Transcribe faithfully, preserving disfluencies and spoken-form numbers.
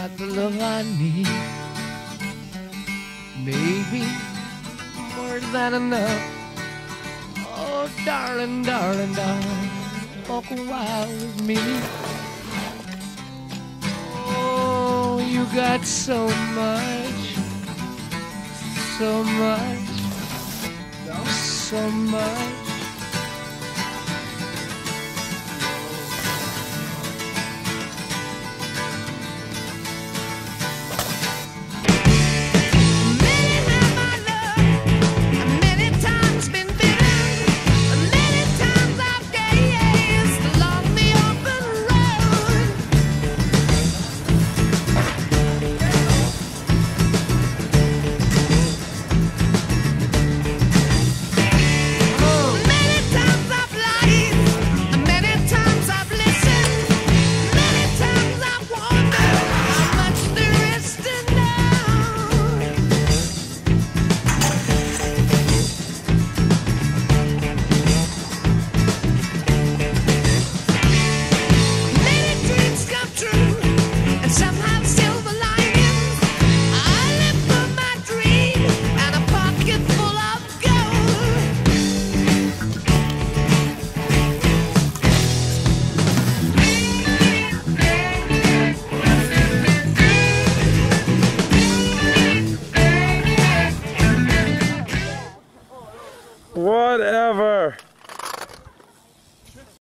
got the love I need. Baby, more than enough. Oh, darling, darling, darling, walk a while with me. Oh, you got so much, so much, so much.